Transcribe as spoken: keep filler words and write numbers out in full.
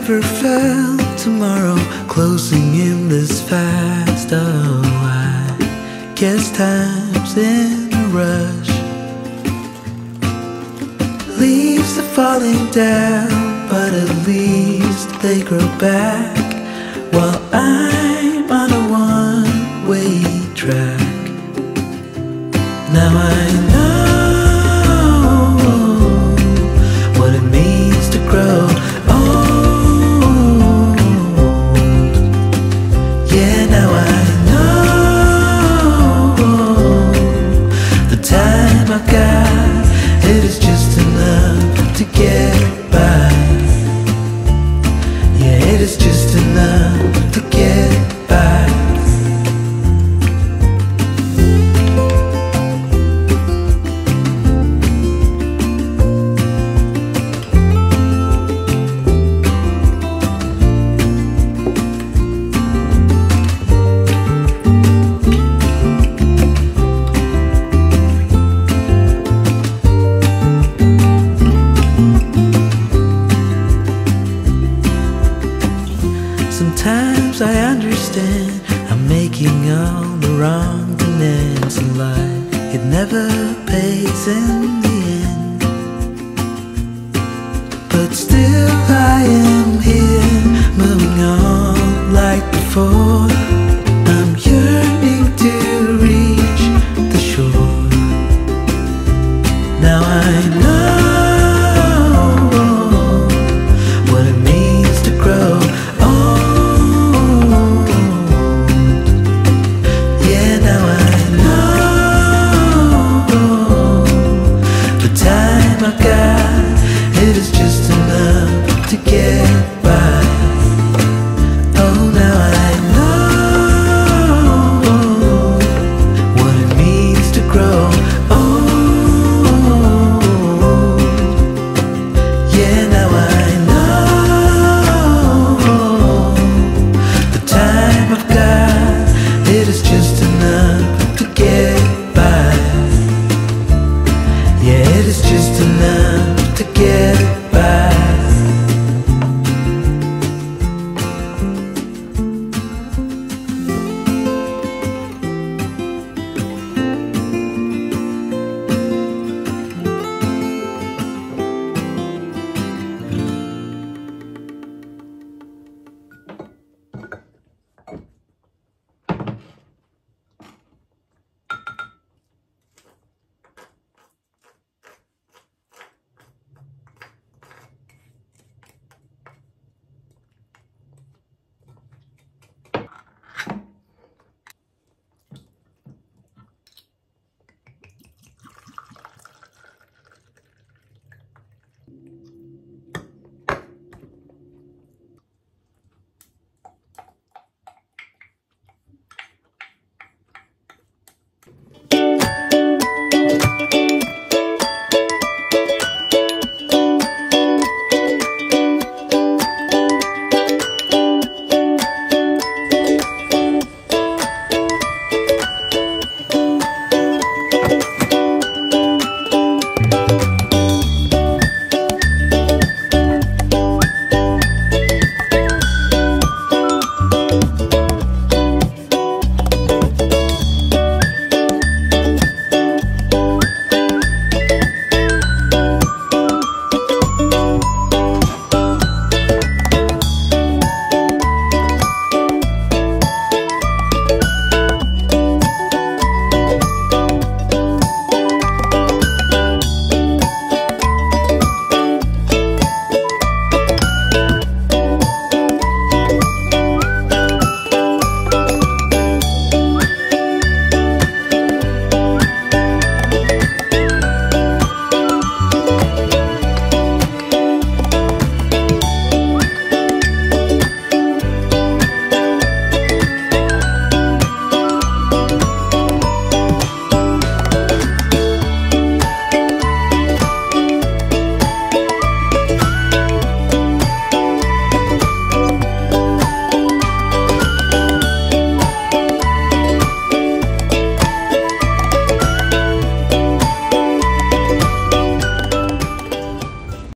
never felt tomorrow closing in this fast. Oh, I guess time's in a rush. Leaves are falling down, but at least they grow back, while I'm on a one-way track. Now I know what it means to grow old. Yeah, now I know the time I've got, it is just enough to get by. Yeah, it is just enough to get by. Sometimes I understand I'm making all the wrong demands in life. It never pays in the end, but still I am here